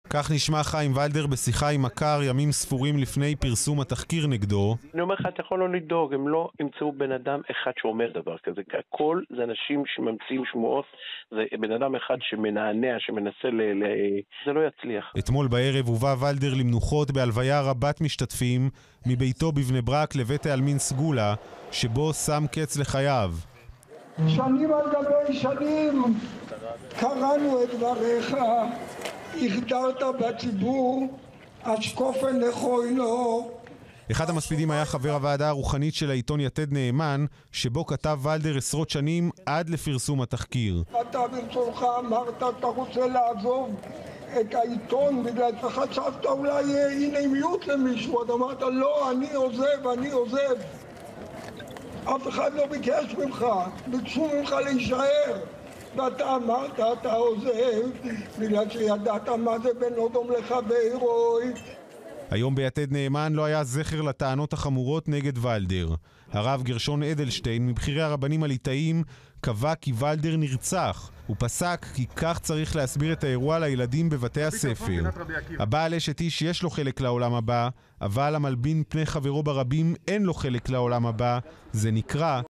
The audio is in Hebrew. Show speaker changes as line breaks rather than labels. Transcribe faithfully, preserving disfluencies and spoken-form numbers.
כך נשמע חיים ולדר בשיחה עם מכר ימים ספורים לפני פרסום התחקיר נגדו.
אני אומר לך, אתה יכול לא לדאוג, הם לא ימצאו בן אדם אחד שאומר דבר כזה. הכל זה אנשים שממציאים שמועות, זה בן אדם אחד שמנענע, שמנסה ל... ל... זה לא יצליח.
אתמול בערב הובא ולדר למנוחות בהלוויה רבת משתתפים מביתו בבני ברק לבית העלמין סגולה, שבו שם קץ לחייו.
שנים על גבי שנים קראנו את דבריך, הכדרת בציבור, השקופן לכוינו.
אחד המספידים היה חבר הוועדה הרוחנית של העיתון יתד נאמן, שבו כתב ולדר עשרות שנים עד לפרסום התחקיר.
אתה ברצונך אמרת, אתה רוצה לעזוב את העיתון בגלל שחשבת אולי הנה מיעוט למישהו, אתה אמרת לא, אני עוזב, אני עוזב. אף אחד לא ביקש ממך, ביקשו ממך להישאר. ואתה אמרת, אתה עוזב, בגלל שידעת מה זה בין אדום לחברו.
היום ביתד נאמן לא היה זכר לטענות החמורות נגד ולדר. הרב גרשון אדלשטיין, מבחירי הרבנים הליטאיים, קבע כי ולדר נרצח. הוא פסק כי כך צריך להסביר את האירוע לילדים בבתי הספר. הבעל אשת איש יש לו חלק לעולם הבא, אבל המלבין פני חברו ברבים אין לו חלק לעולם הבא. זה נקרא